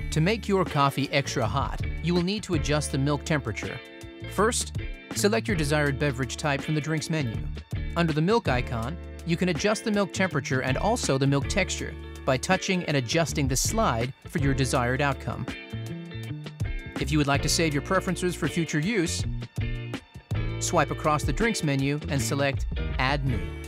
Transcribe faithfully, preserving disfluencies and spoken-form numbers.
To make your coffee extra hot, you will need to adjust the milk temperature. First, select your desired beverage type from the drinks menu. Under the milk icon, you can adjust the milk temperature and also the milk texture by touching and adjusting the slide for your desired outcome. If you would like to save your preferences for future use, swipe across the drinks menu and select Add New.